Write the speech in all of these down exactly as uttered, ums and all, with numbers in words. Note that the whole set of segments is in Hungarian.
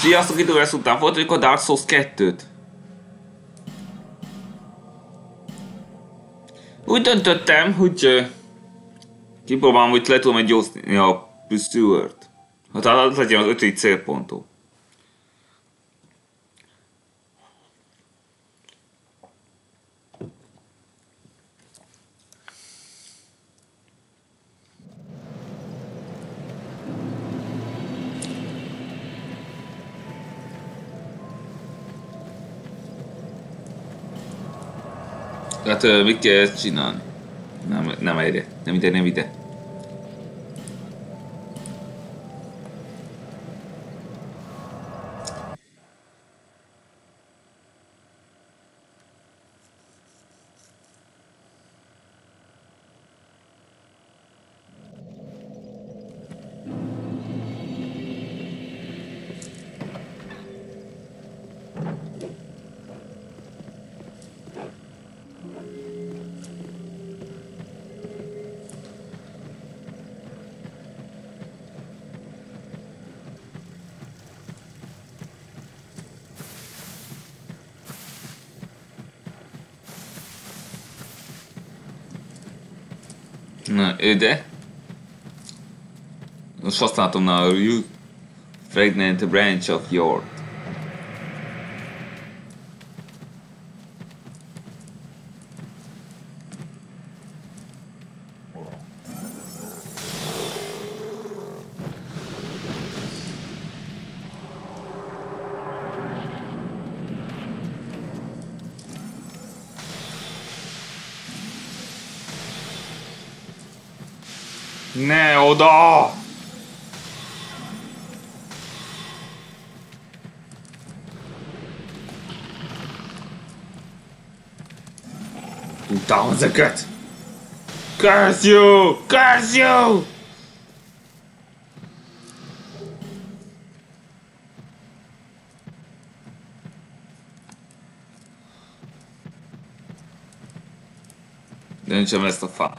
Sziasztok, idővel után folytatjuk a Dark Souls kettőt. Úgy döntöttem, hogy uh, kipróbálom, hogy le tudom egy gyózni a Pursuert. Hát az legyen az ötödik célpontom. Hát uh, mit kell ezt csinálni? Nem, nem ide, nem ide, nem ide. Na, ide. Most használtam a Fragrant Branch of Yord. Ne oda! Utálom ezeket! Curse you! Curse you! Döntsem ezt a fa.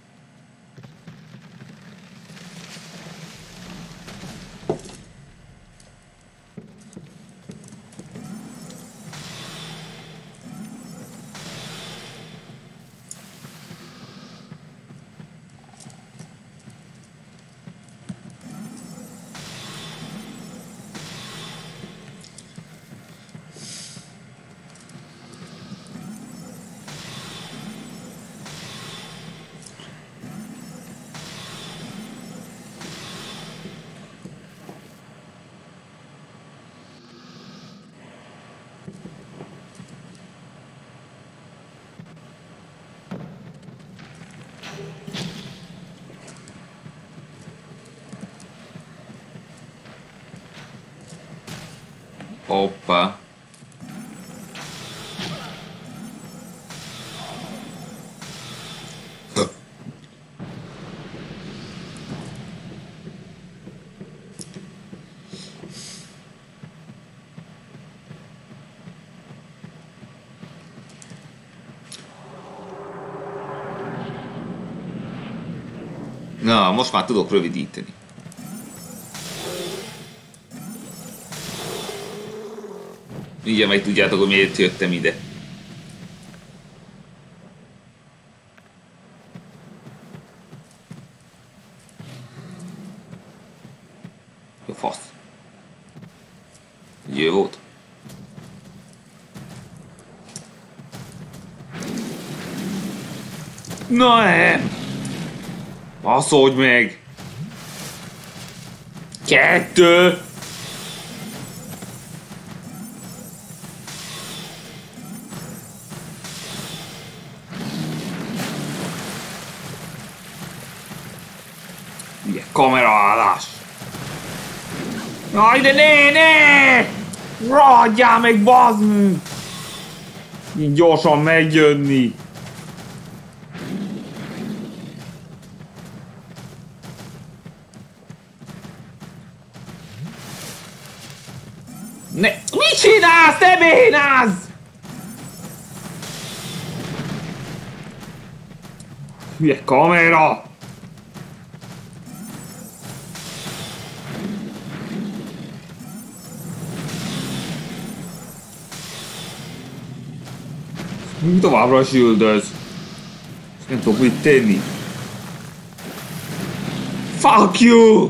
Hoppa. Na, most már tudok rövidíteni. Ugye meg tudjátok, hogy miért jöttem ide. Jó fasz. Jó volt. Na nem! Baszódj meg! Kettő! Ugye, kameraállás! Jaj, de ne, ne! Ragadjál meg, bazd meg! Így gyorsan megjönni! Ne! Mit csinálsz, te bénáz? Hülye kamera! Továbbra is üldöz. Nem tudok mit tenni. Fuck you!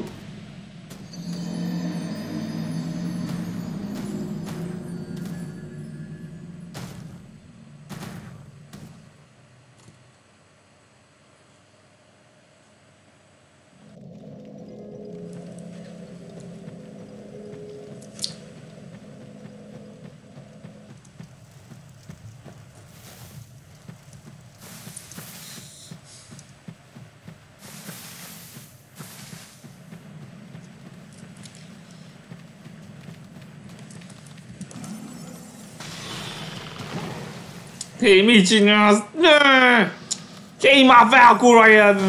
Hé, mit csinálsz? Ne! Kéj már fel, kurva élet!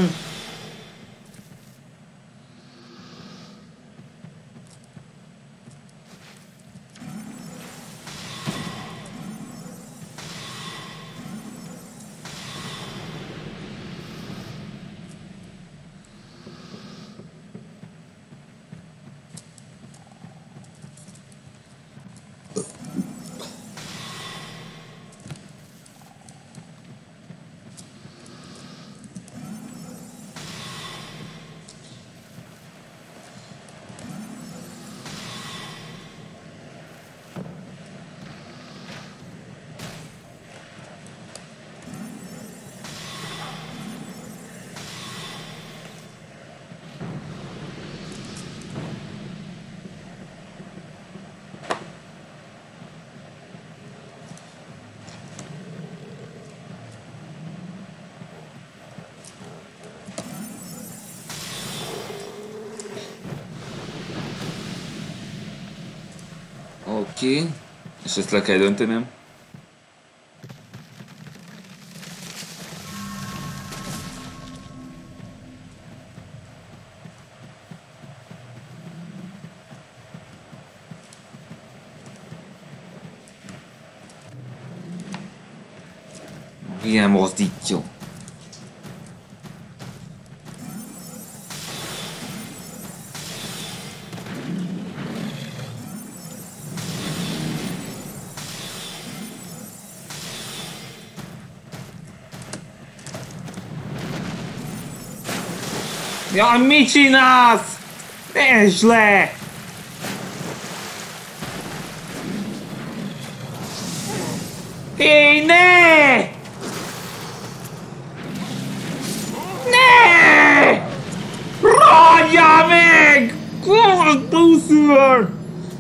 Oké, okay. És ezt le kell döntenem. Ilyen mozdítja. Jaj, mit csinálsz? Nézd le! Hé, ne! Ne! Ragyjál meg! Kurva túlszűr!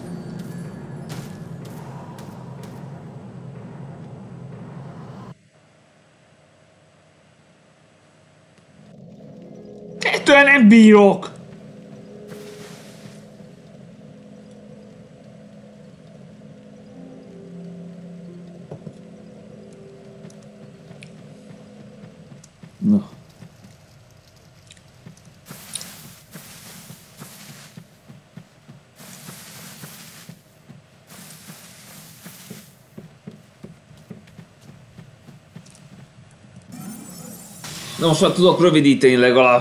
Ettől nem bírok! Na. Na most már tudok rövidíteni legalább.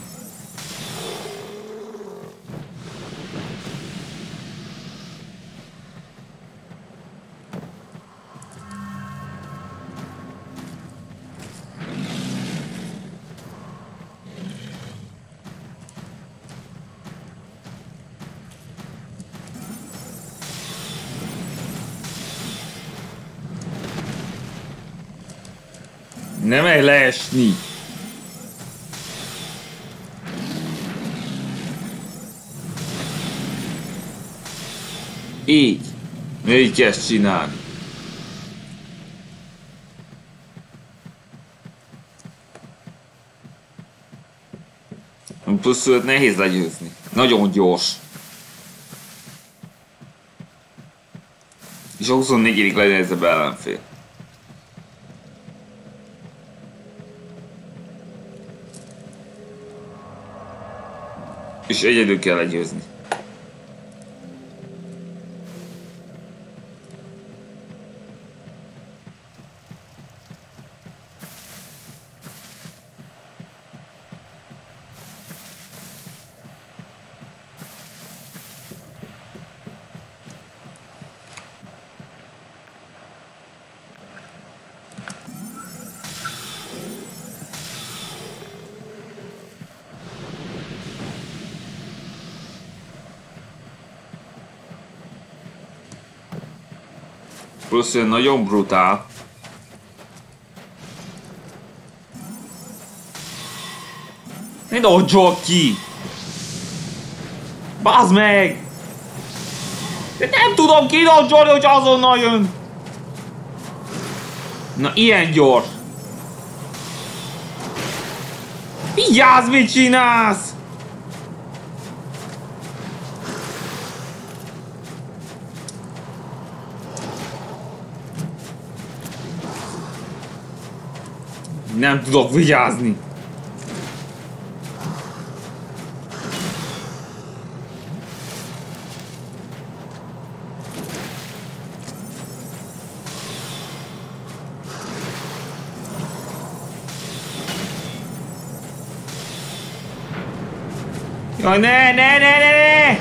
Nem megy leesni. Így. Így kell ezt csinálni. Plusz nehéz legyőzni. Nagyon gyors. És a huszonnegyedik legnehezebb ellenfél. És egyedül kell legyőzni. Plusz nagyon brutál. Ne dodge ki! Bazd meg! De nem tudom kidodge-olni, hogy azonnal jön! Na ilyen gyors! Vigyázz, mit csinálsz! Nem tudok vigyázni! Jaj, ne, ne, ne, ne, ne!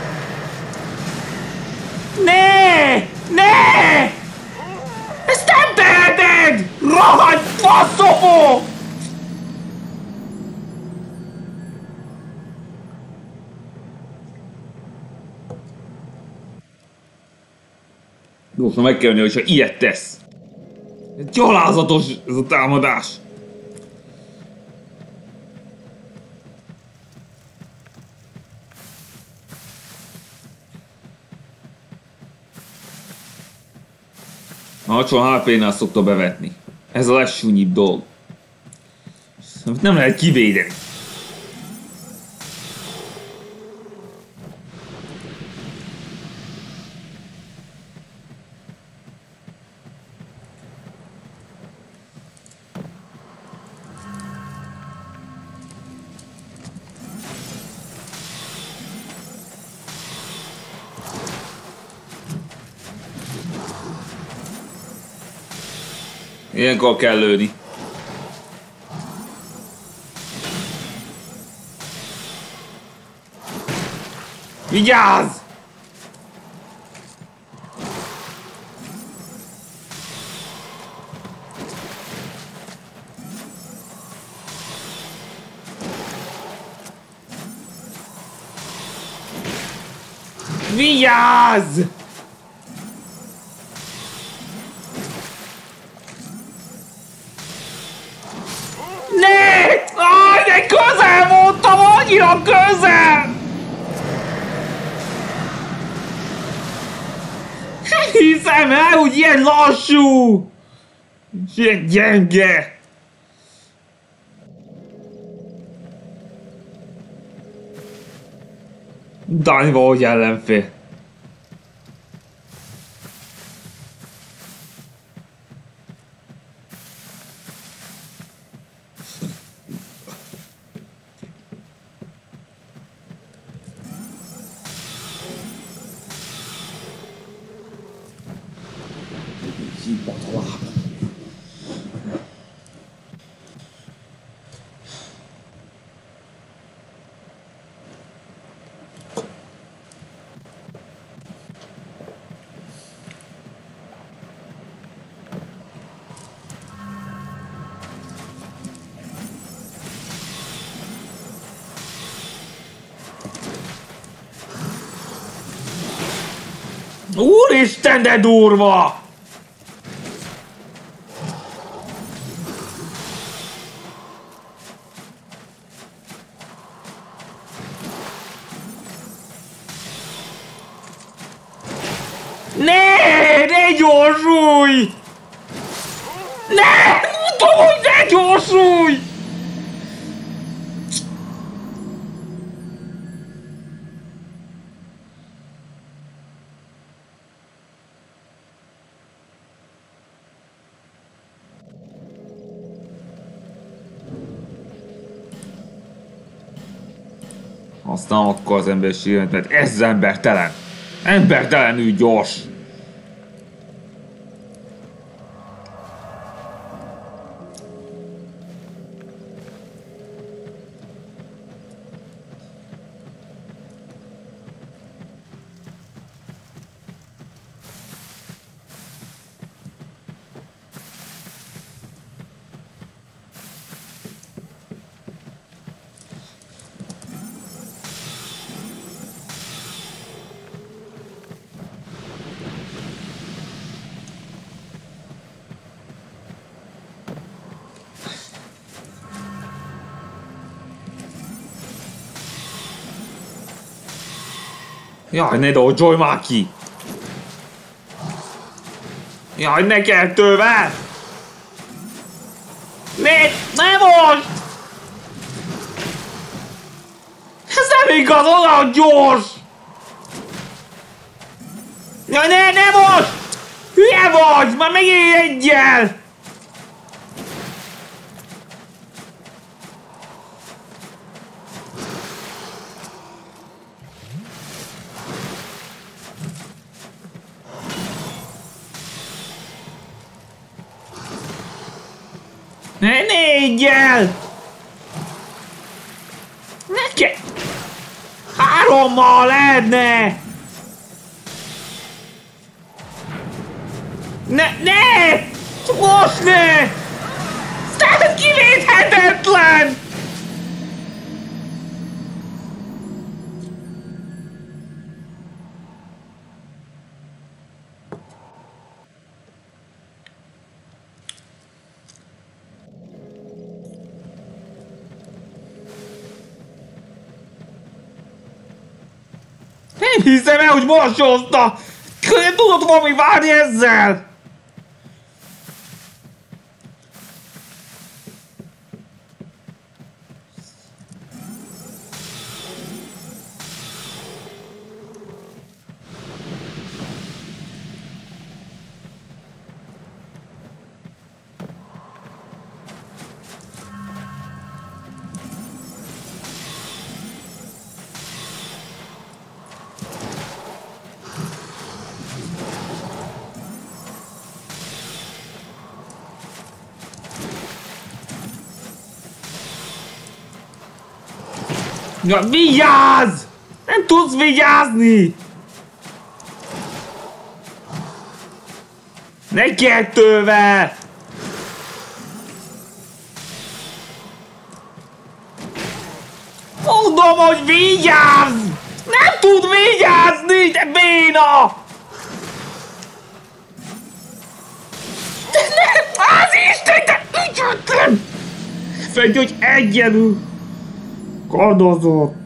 Ne! Ne! Ezt nem teheted! Rohagy faszopó! Gyorsan meg kell jönni, hogyha ilyet tesz. Gyalázatos ez a támadás. Alacsony há pé-nál szokta bevetni. Ez a legsúnyibb dolog. Nem lehet kivédeni. Ilyenkor kell lőni. Vigyázz! Vigyázz! Közel voltam, annyira közel! Hiszem el, hogy ilyen lassú! És ilyen gyenge! Dani valahogy ellenfél. Úristen, de durva! Ne! Ne gyorsulj! Ne! Mondom, hogy ne gyorsulj! Aztán akkor az emberiséget, mert ez embertelen! Embertelenül gyors! Jaj, ne dodge már ki! Jaj, ne kettővel! Ne, ne most! Ez nem igaz, olyan gyors! Jaj, ne, ne most! Hülye vagy! Már megint egyel! Ne négyel! Ne ke... Hárommal lehetne! Ne, ne! Most ne! Ez kivéthetetlen! Nem hiszem el, hogy morsozta! Nem tudod valami várni ezzel! Ja, vigyázz! Nem tudsz vigyázni! Ne kettővel! Mondom, hogy vigyázz! Nem tud vigyázni, de béna! De nem! Az Isten, de ügyetlen! Fedj, hogy egyenül! Kadozott!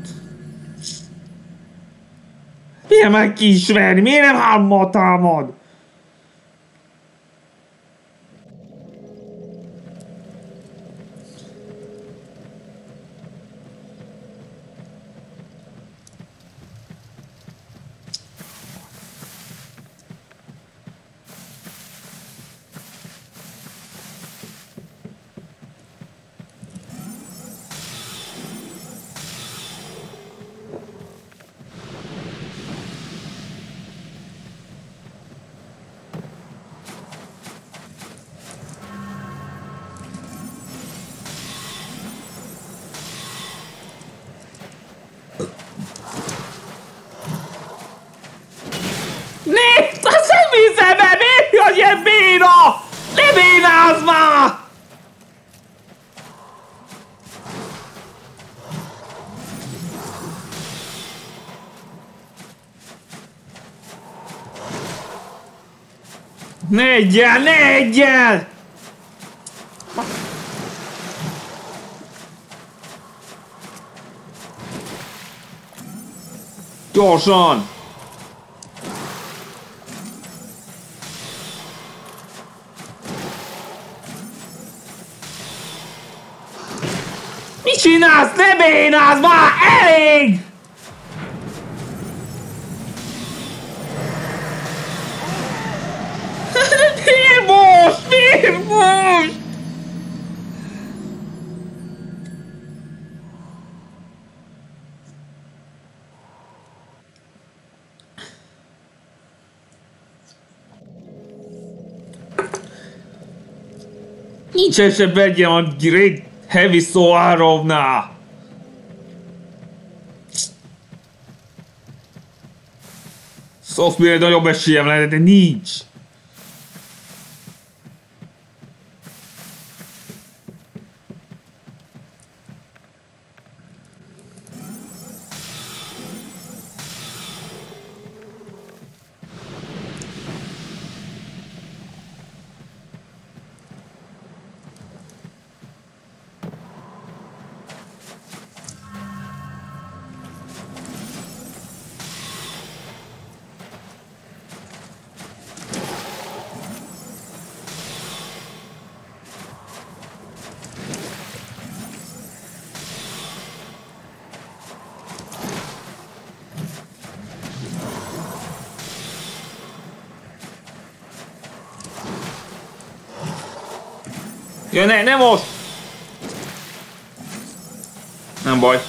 Miért meg ki is verni? Miért nem hárommal támad? Nézd! Azt nem hiszem el! Miért vagy ilyen béna? Ne bénázz már! Ne egyel! Ne egyel! Gyorsan! Mit csinálsz? Ne bénázz már! Elég! Miért most? Miért most? Nincsen se vegyem a Great Heavy Soarovnál! Software nagyobb esélyem lenne, de nincs! Ja, ne, ne most! Nem baj.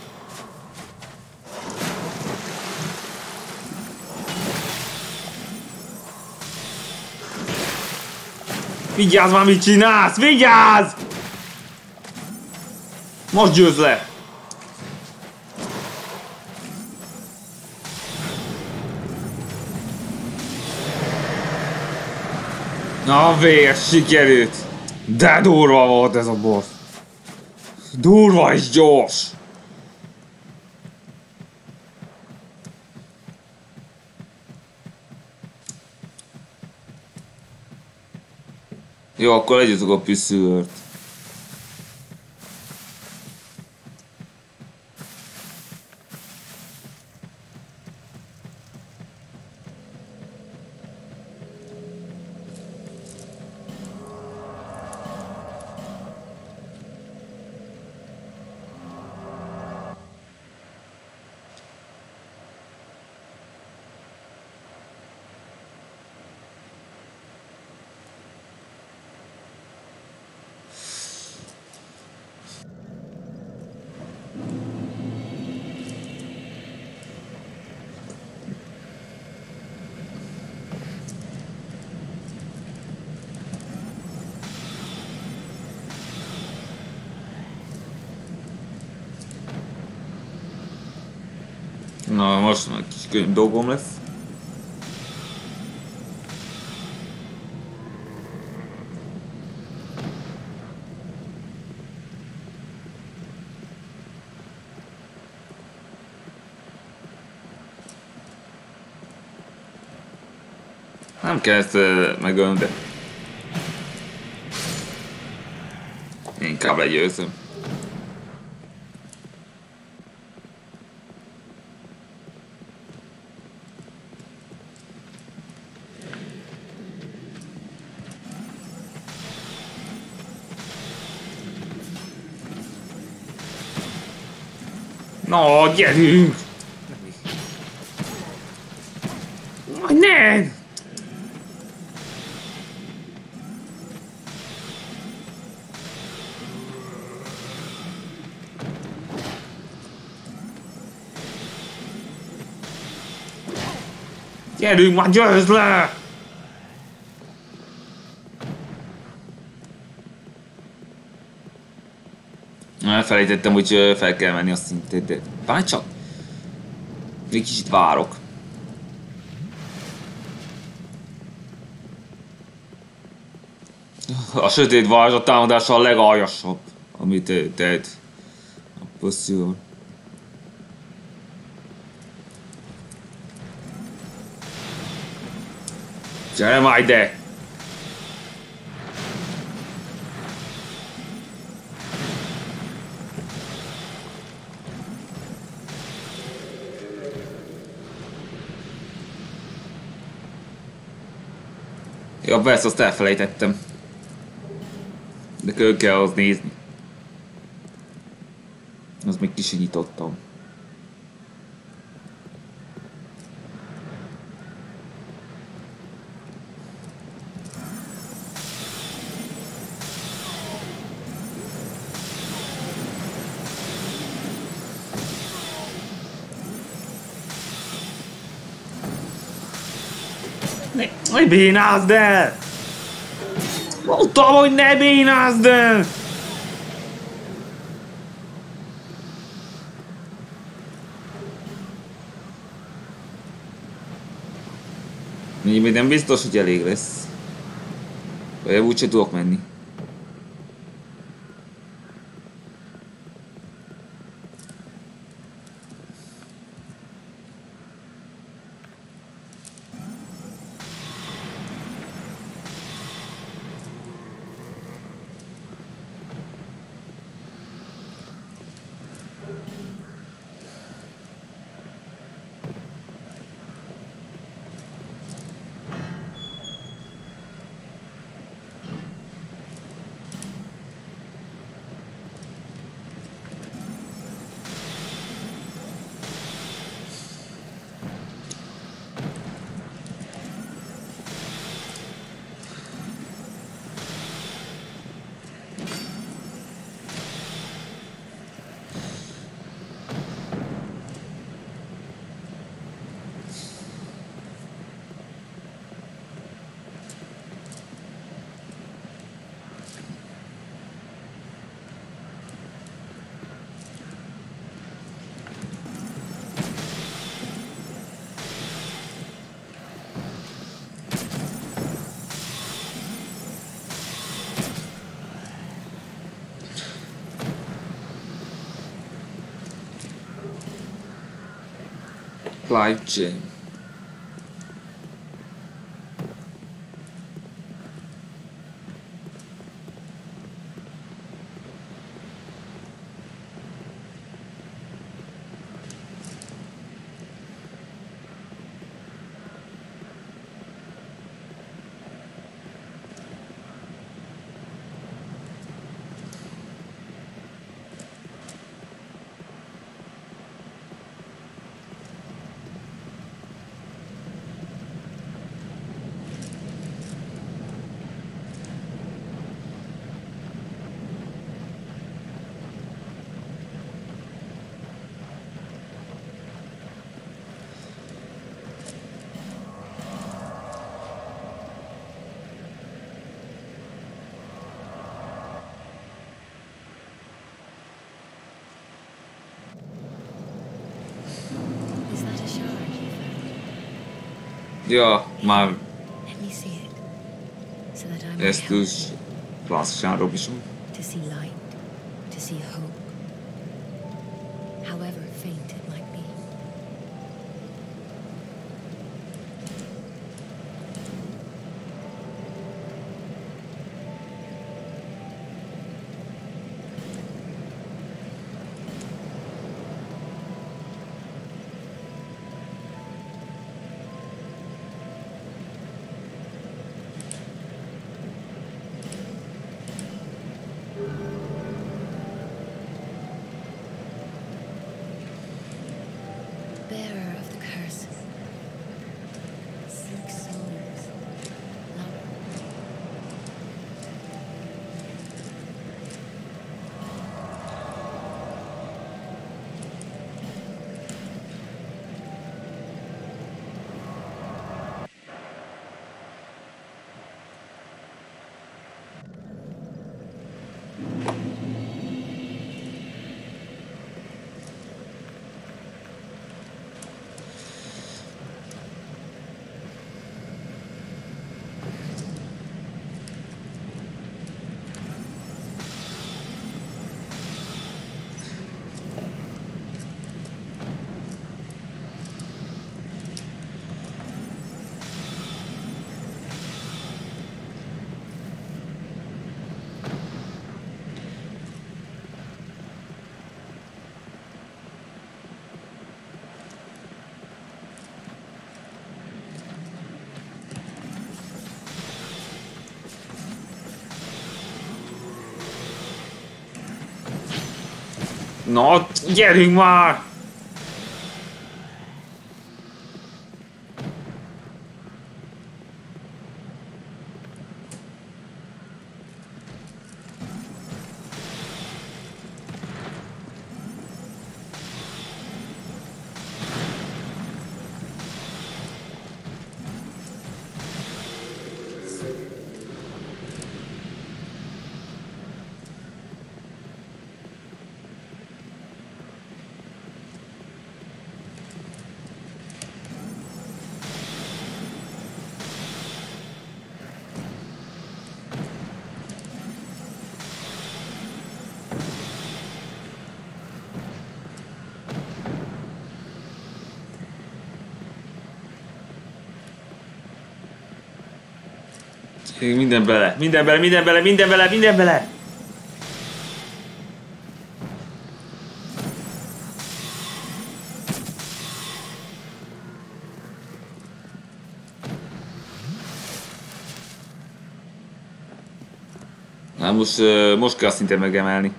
Vigyázz már, mit csinálsz! Vigyázz! Most győzz le! Na, vér, sikerült! De durva volt ez a boss! Durva és gyors! Jó, akkor legyőzzük a püszűrt. Na, most már kis könnyű dolgom lesz. Nem kell ezt uh, megölni, de inkább legyőzöm. No, gyerünk! Ne! Gyerünk már, győzd le! Elfelejtettem, hogy fel kell menni a szintet, de várj csak! Még kicsit várok. A sötét varázs támadása a legaljasabb, amit tehet a pusztúr. Gyere már ide! Ja, persze, azt elfelejtettem. De körül kell az nézni. Az még kicsit nyitottam. Ne, ne bénázd el! Mondtam, hogy ne bénázd el! Még nem biztos, hogy elég lesz. Vagy úgyse tudok menni. supply chain. Ja, már ezt is klasszisen Robinson. To see light, to see hope, however faint it might be. Bearer of the curse, seek souls, love. Na, gyerünk már! Minden bele, minden bele, minden bele, minden bele, minden bele! Na most, uh, most kell a szintet megemelni.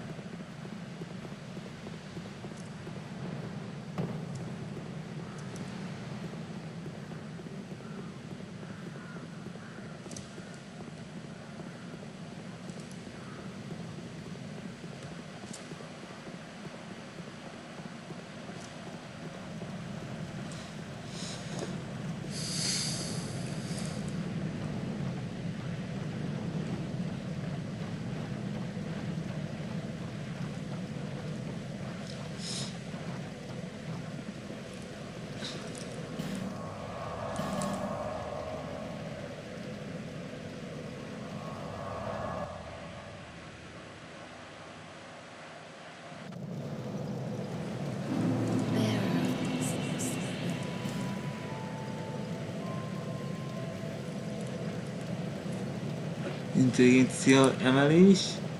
Intelligencia emelés.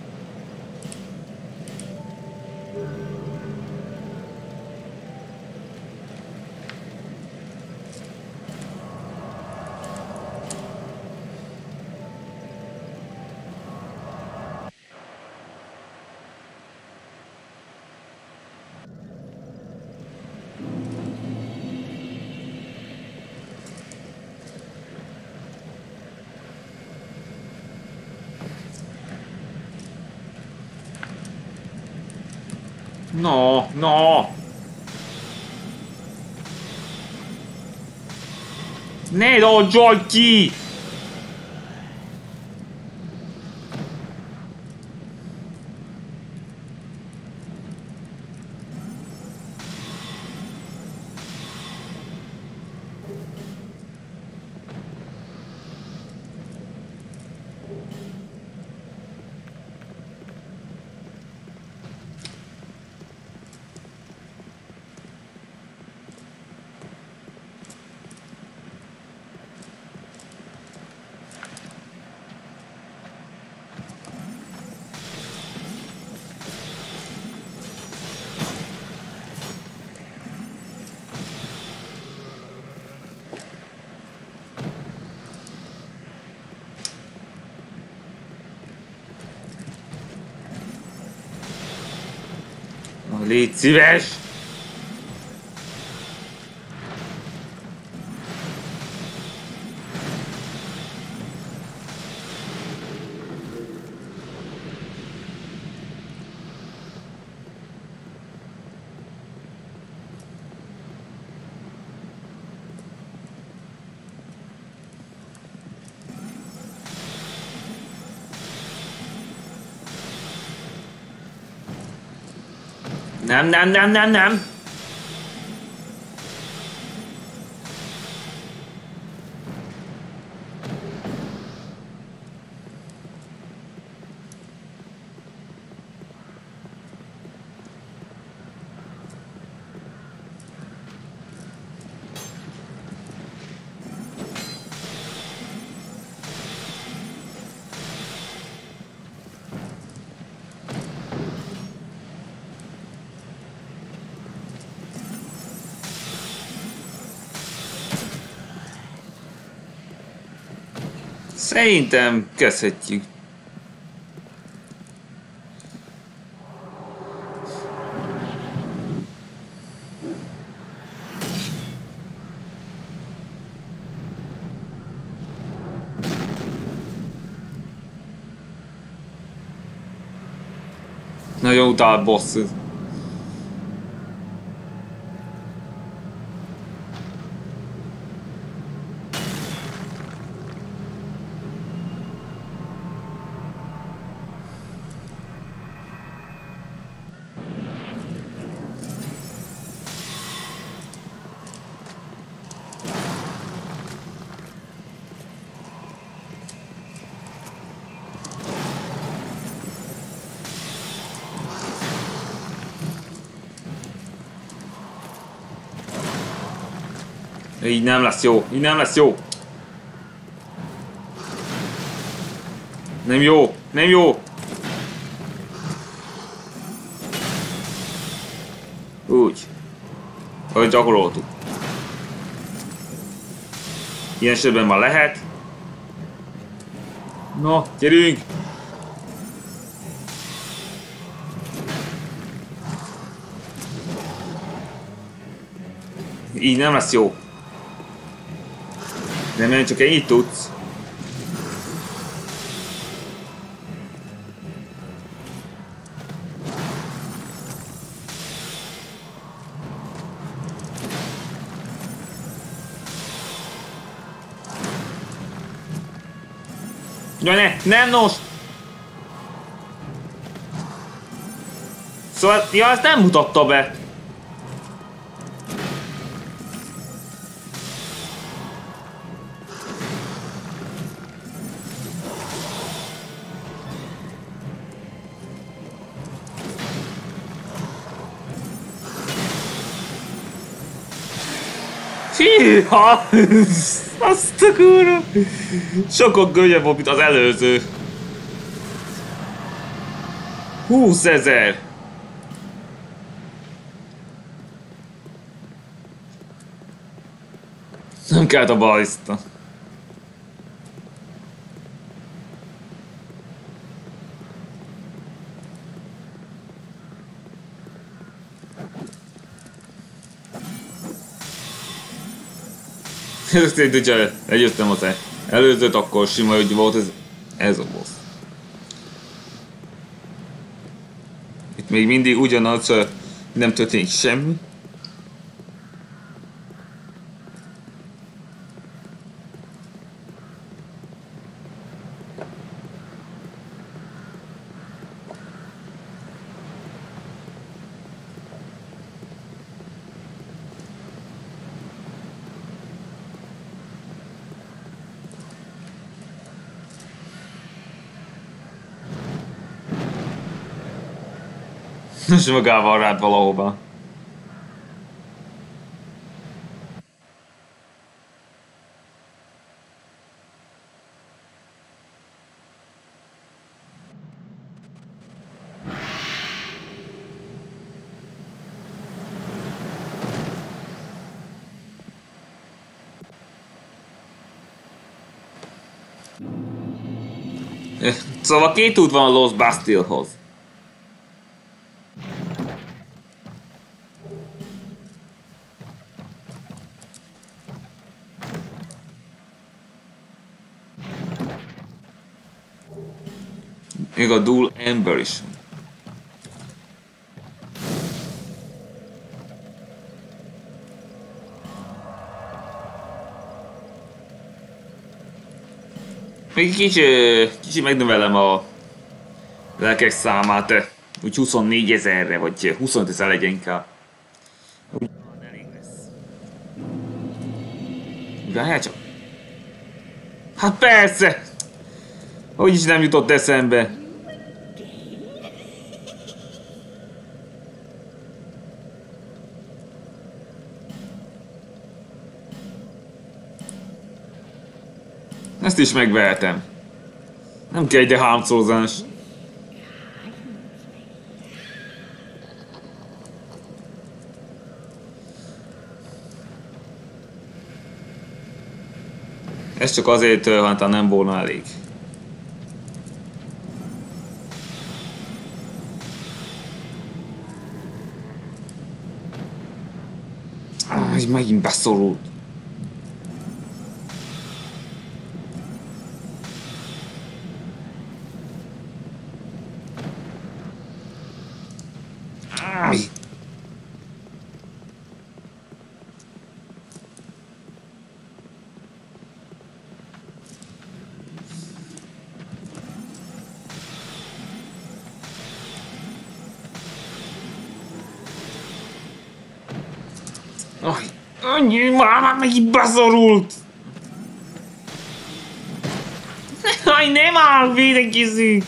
No, no! Ne lo giochi! Légy szíves! Nem, nem, nem, nem, nem! Szerintem kezdhetjük. Nagyon utál boss. Így nem lesz jó, így nem lesz jó. Nem jó, nem jó. Úgy. Ahogy gyakoroltuk. Ilyen esetben már lehet. Na, gyerünk! Így nem lesz jó. Nem, nem csak ennyit tudsz. Ja ne, nem nos! Szóval, ja, ezt nem mutatta be. Fíha! Azt a kurva! Sokkal könnyebb volt, mint az előző. húszezer! Nem kellett a baliszta. Ez azt jelenti, hogyha legyőztem az előzőt, akkor sima, hogy volt ez, ez a boss. Itt még mindig ugyanaz, nem történik semmi. És magával rád valahova. Szóval két út van a Lost Bastille-hoz. Még a Dual Ember is. Még kicsi, kicsi megnövelem a lelkek számát, úgy huszonnégy ezerre, vagy huszonöt ezer legyen inkább. Úgy elég lesz. Várjál csak. Hát persze! Hogy is nem jutott eszembe. Ezt is megvehetem. Nem kell egy hámszózás. Ez csak azért, hát nem volna elég. Ah, megint beszorult. Aj, annyi, már megint beszorult! Aj, nem áll, védekezik!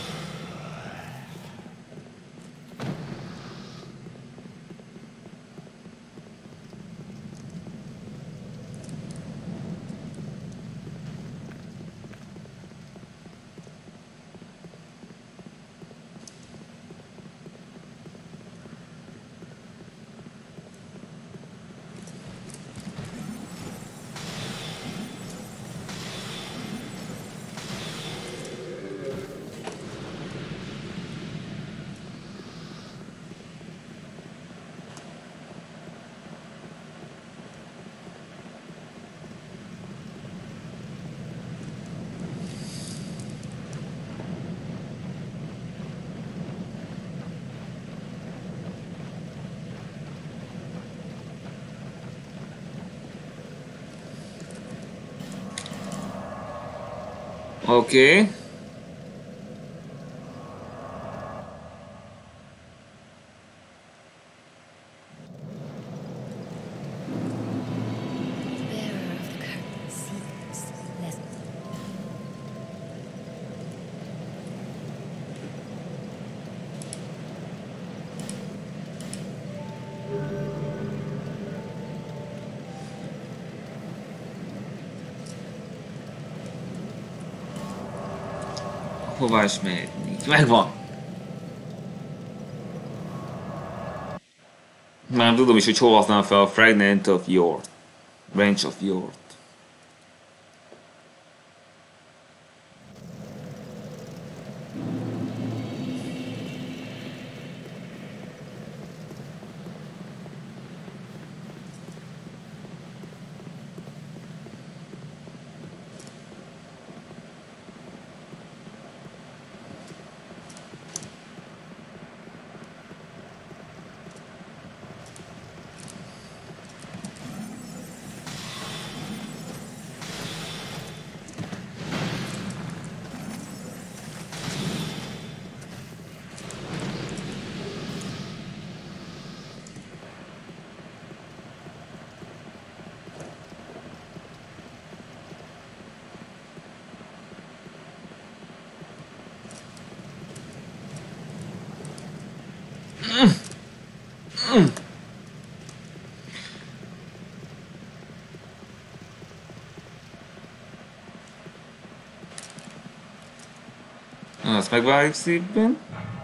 Oké. Okay. Hová is mehetnék? Megvan! Már nem tudom is, hogy hol használom fel a Fragment of Yort. Branch of Yort. Na, azt megvárjuk szépen.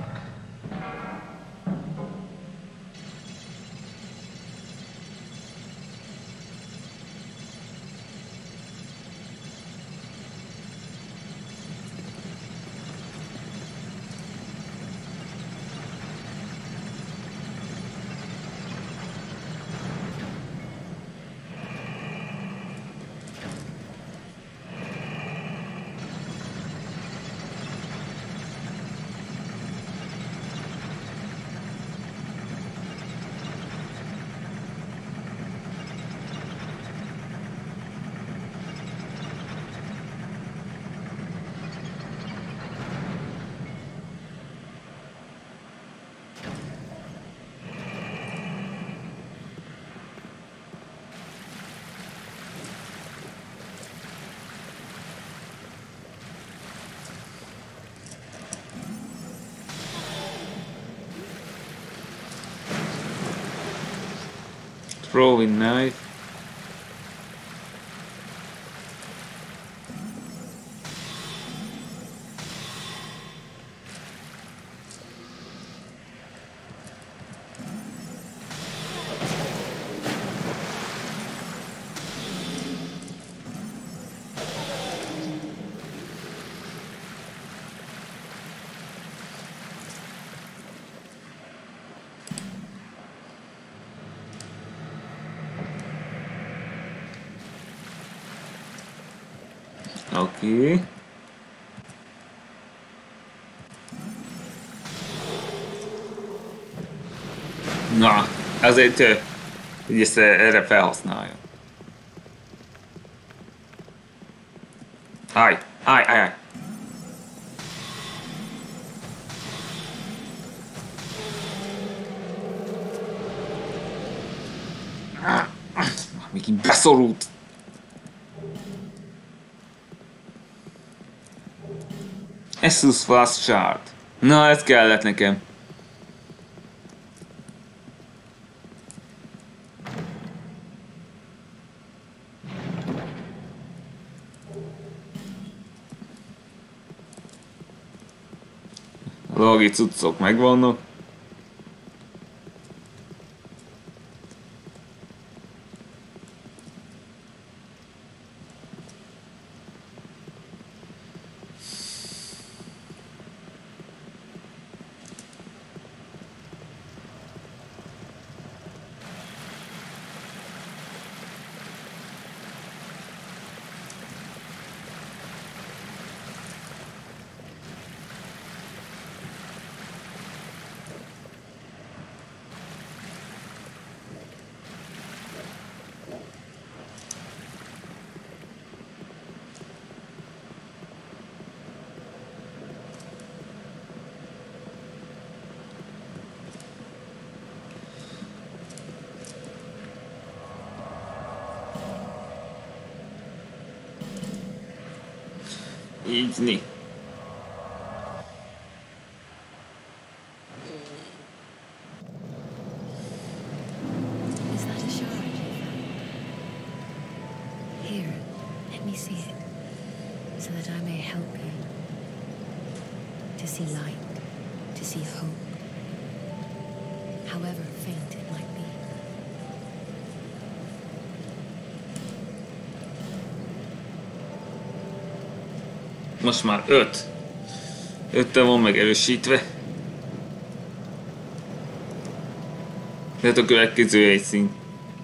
Throwing knife. Oké. Okay. Na, azért, hogy ezt erre felhasználja. Állj, állj, állj, állj. Még így beszorult. Essus Fast Shard. Na, ez kellett nekem. A logi cuccok megvannak. Így né. Is that a shard? Here, let me see it, so that I may help you. To see light, to see hope, however faint it might be. Most már öt. Öttel van megerősítve. Tehát a következő egy szín.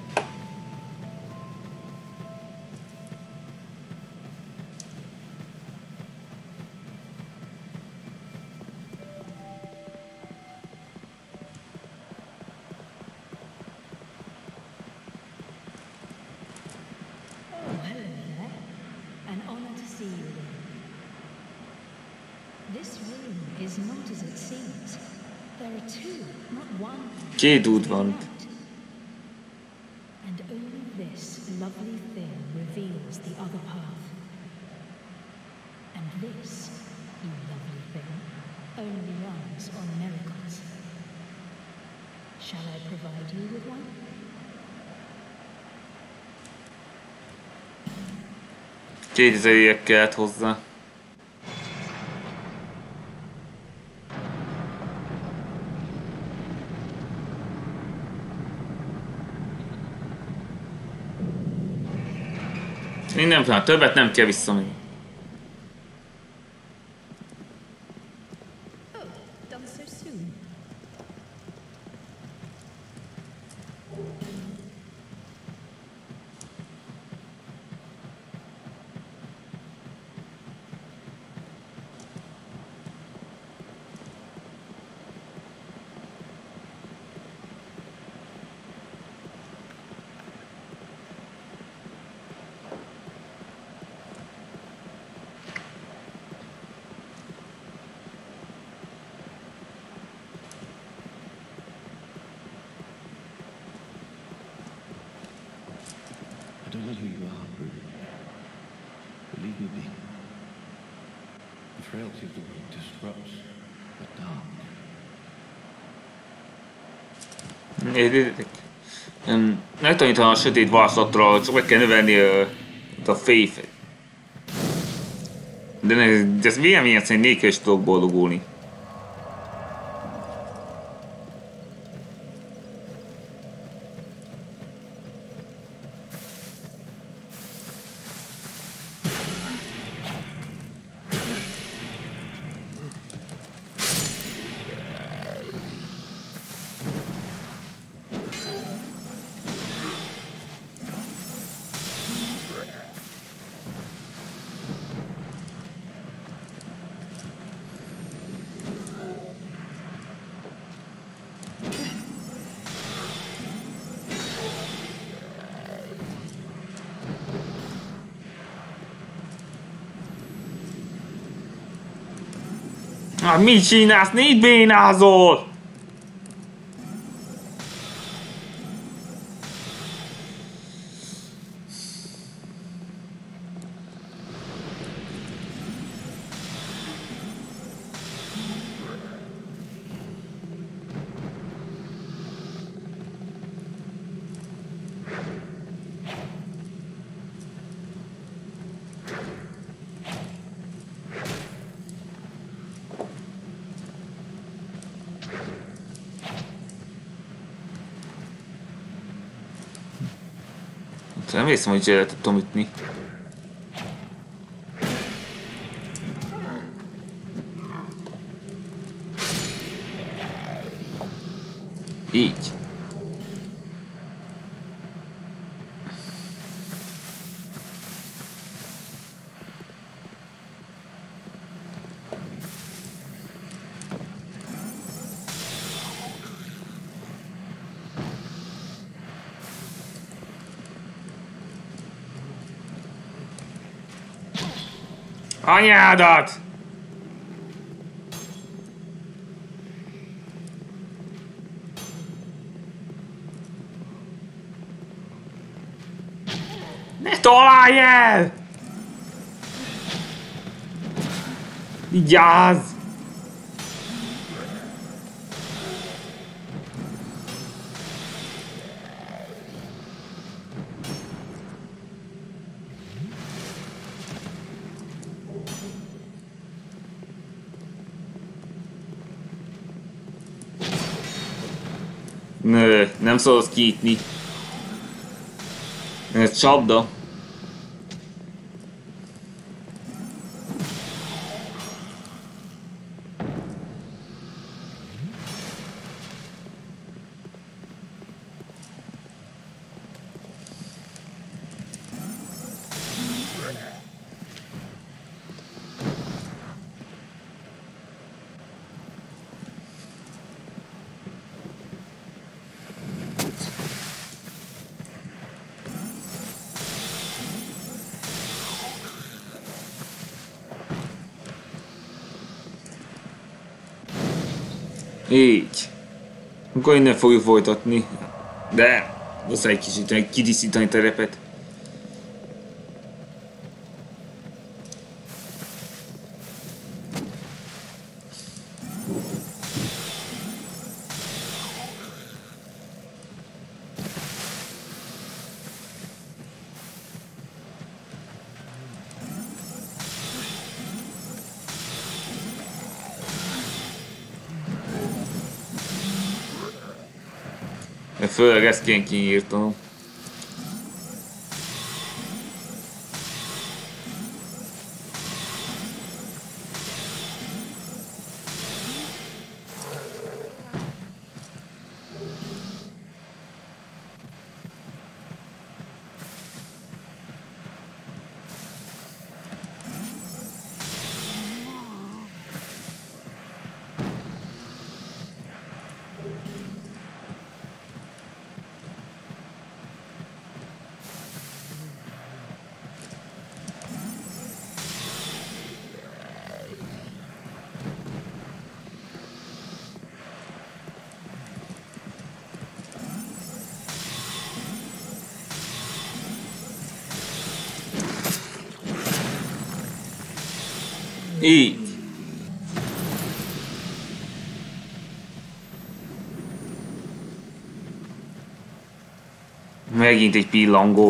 Két út van. And only this lovely thing reveals the other path. And this, you lovely thing, only runs on miracles. Shall I provide you with one? Kétezeriek kellett hozzá. Én nem tudom, többet nem kell visszamenni. I don't know who you are, Ruby, but leave me be. The frailty of the world disrupts the dark. Értitek? Megtanítani a sötét varázslatra, csak meg kell növelni a, a faith-et. De, ne, de ez véleményem szerint nélkül is tudok boldogulni. Hát mit csinálsz? Négy bénázol! Nem hiszem, hogy el tudtam ütni. Így. Anyádat! Ne találj el! Vigyázz! Nö, nem szabad kiítni. Ez csapda. Így. Akkor innen fogjuk folytatni. De muszáj egy kicsit kidíszítani terepet. Főleg ezt kéne kiírtanom. Így. Megint egy pillangó.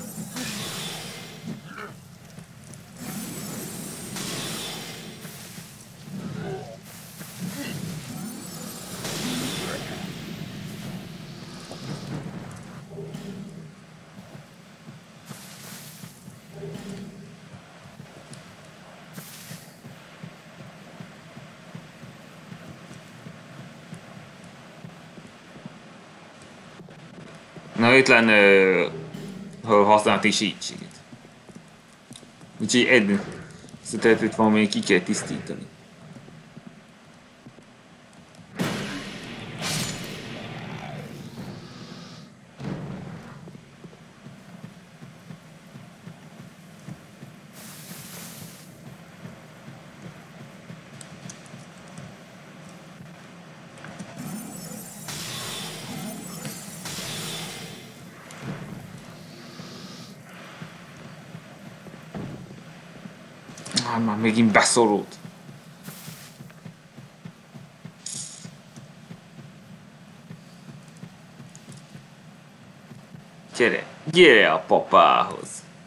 Na itt lenne használati segítséget. Úgyhogy egy tehetőt van, még ki kell tisztítani. Ah, már megint beszorult. Gyere, gyere a papához.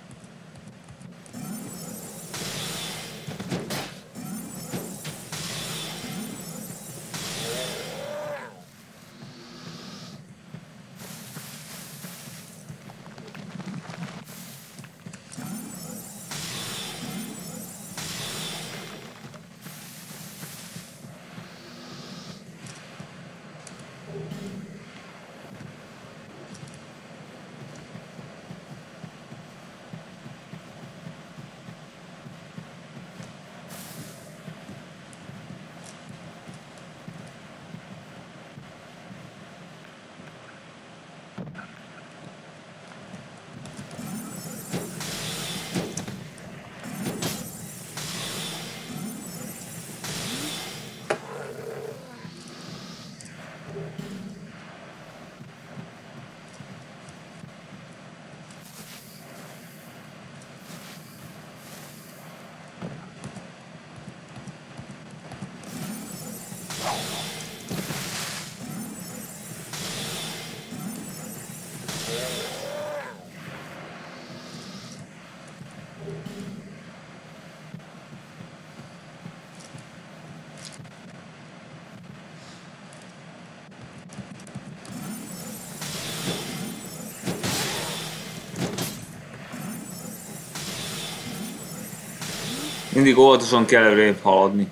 Mindig óvatosan kell előrébb haladni.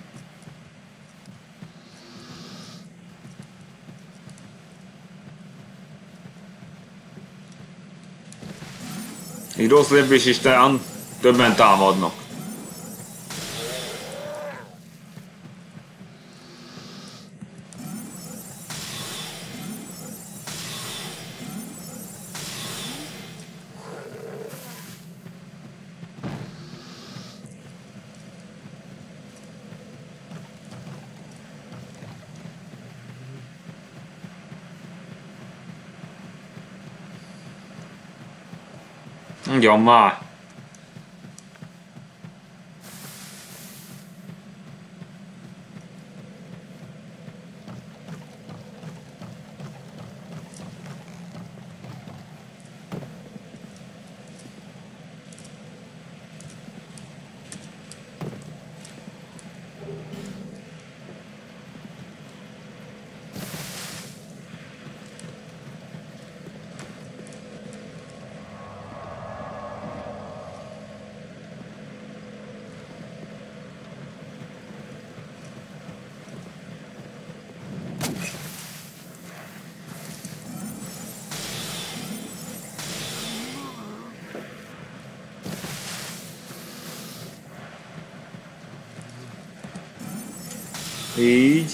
Egy rossz lépés is talán többen támadnak. Mondjam már! Így.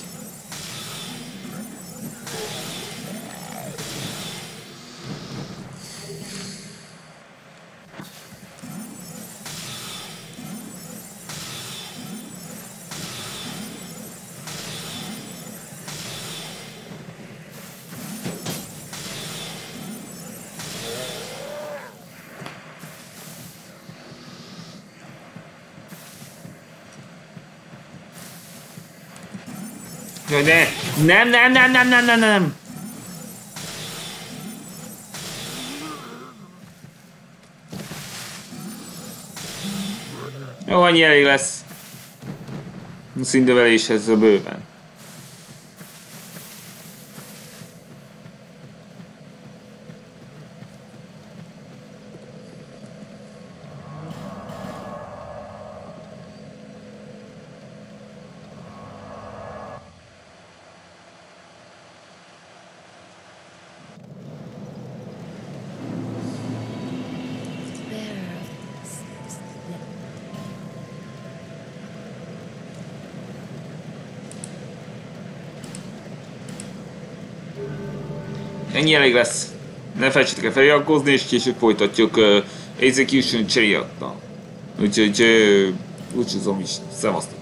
Jaj, de! Nem, nem, nem, nem, nem, nem, nem! Jó, annyi elég lesz. A színdöveléshez bőven. Ennyi elég lesz. Ne felejtsétek el feliratkozni, és később folytatjuk uh, Execution Chariot-tal. Úgyhogy uh, búcsúzom is. Szevasztok!